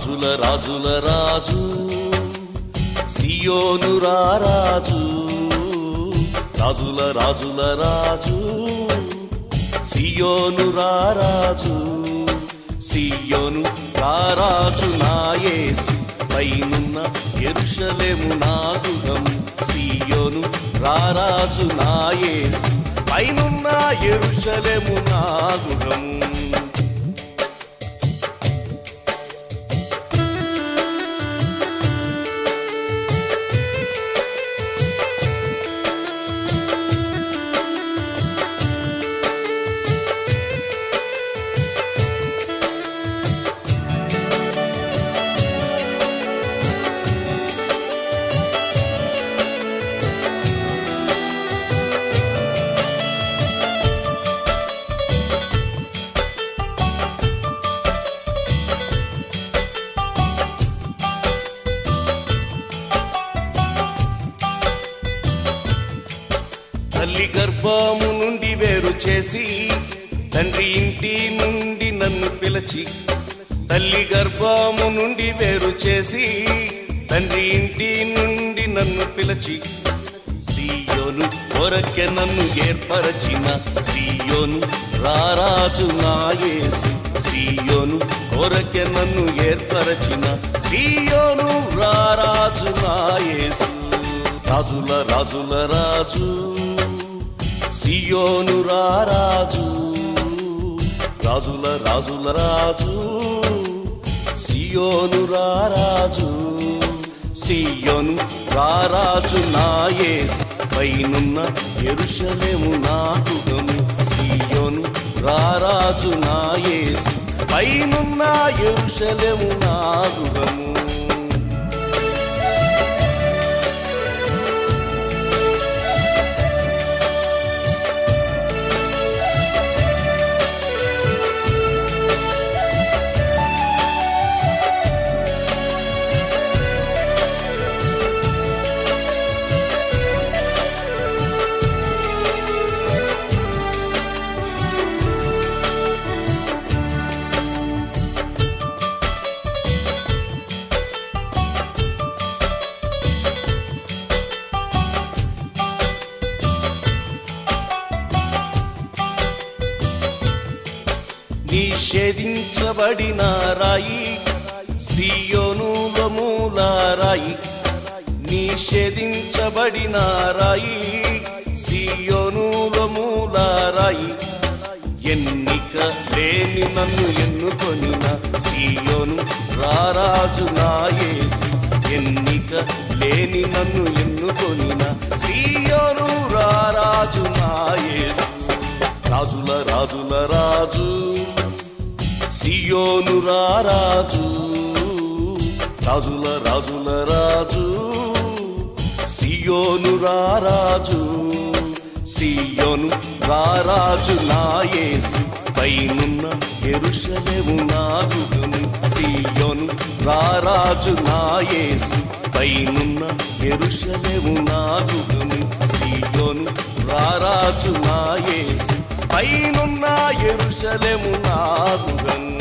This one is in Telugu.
రాజుల రాజుల రాజు సియోను రారాజు రాజుల రాజుల రాజు సియోను రారాజు సియోను రారాజు నా యేసు పైనున్న యెరూషలేము నా గృహం సియోను రారాజు నా యేసు పైనున్న యెరూషలేము నా గృహం తల్లి గర్భము నుండి వేరు చేసి తండ్రి ఇంటి నుండి నన్ను పిలిచి తల్లి గర్భము నుండి వేరు చేసి తండ్రి ఇంటి నుండి నన్ను పిలిచి సియోను కొరకే నన్ను ఏర్పరచిన సియోను రారాజు నా యేసు సియోను కొరకే నన్ను ఏర్పరచిన సియోను రారాజు నా యేసు రాజుల రాజుల రాజు సియోను రారాజు రాజుల రాజుల రాజు సియోను రారాజు సియోను రారాజు నా యేసు పైనున్న యెరూషలేము నా గృహము సియోను రారాజు నా యేసు పైనున్న యెరూషలేము నా గృహము నిషేధించబడిన రాయి సియోనులో మూలరాయి నిషేధించబడిన రాయి సియోనులో మూలరాయి ఎన్నిక లేని నన్ను ఎన్నుకొనిన సియోను రారాజు నా యేసు ఎన్నిక లేని నన్ను ఎన్నుకొనిన సియోను రారాజు నా యేసు రాజుల రాజుల రాజు సియోను రారాజు రాజుల రాజుల రాజు సియోను రారాజు సియోను రారాజు నా యేసు పైనున్న యెరూషలేము నా గృహము సియోను రారాజు నా యేసు పైనున్న యెరూషలేము నా గృహము సియోను రారాజు నా యేసు పైనున్న యెరూషలేము నా గృహము